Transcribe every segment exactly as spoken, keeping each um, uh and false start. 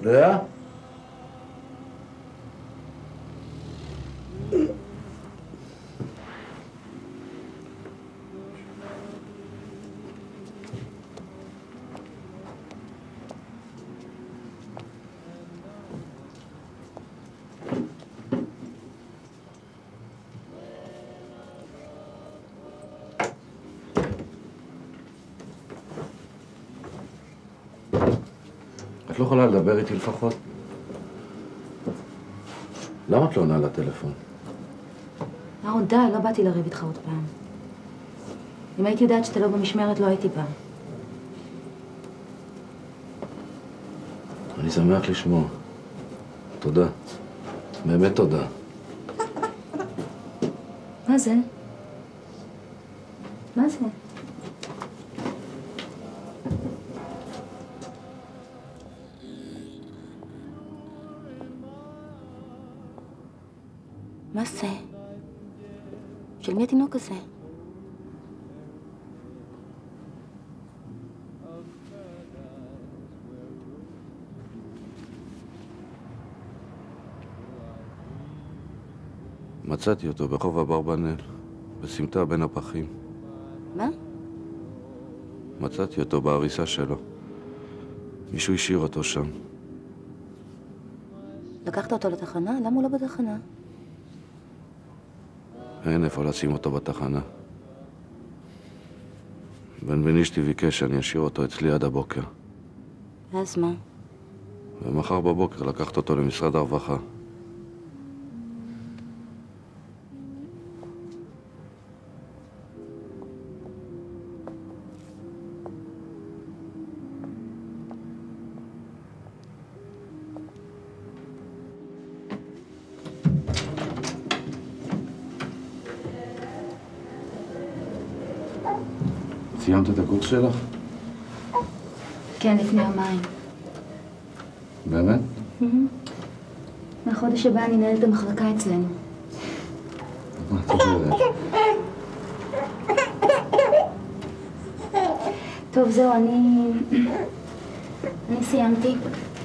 לאה? את לא יכולה לדבר איתי לפחות? למה את לא עונה לטלפון? אהרון, די, לא באתי לריב איתך עוד פעם. אם הייתי יודעת שאתה לא במשמרת, לא הייתי באה. אני שמח לשמוע. תודה. באמת תודה. מה זה? מה זה? מה זה? של מי התינוק הזה? מצאתי אותו ברחוב אברבנאל, בסמטה בין הפחים. מה? מצאתי אותו בהריסה שלו. מישהו השאיר אותו שם. לקחת אותו לתחנה? למה הוא לא בתחנה? אין איפה לשים אותו בתחנה. בן בנישתי ביקש שאני אשאיר אותו אצלי עד הבוקר. אז מה? ומחר בבוקר לקחת אותו למשרד הרווחה. סיימת את הקורס שלך? כן, לפני יומיים. באמת? מהחודש הבא אני אנהל את המחלקה אצלנו. מה את אומרת? טוב, זהו, אני... אני סיימתי.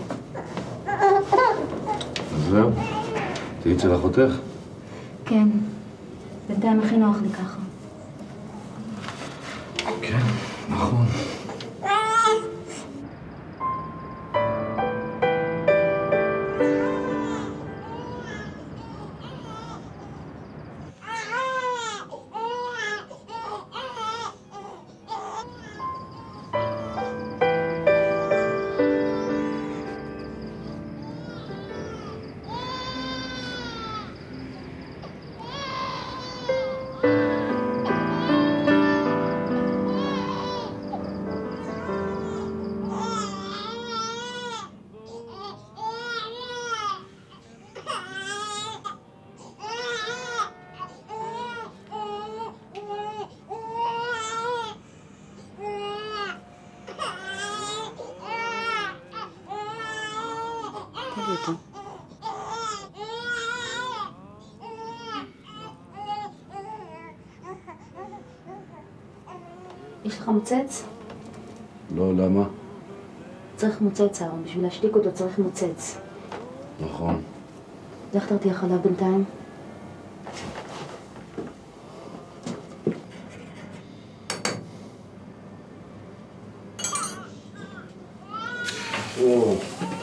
אז זהו? תהיי אצל אחותך? כן. בינתיים הכי נוח לי ככה. כן, נכון. תביא אותו. יש לך מוצץ? לא, למה? צריך מוצץ, אהרון. בשביל להשתיק אותו צריך מוצץ. נכון. לך תרתיח חלב בינתיים. או...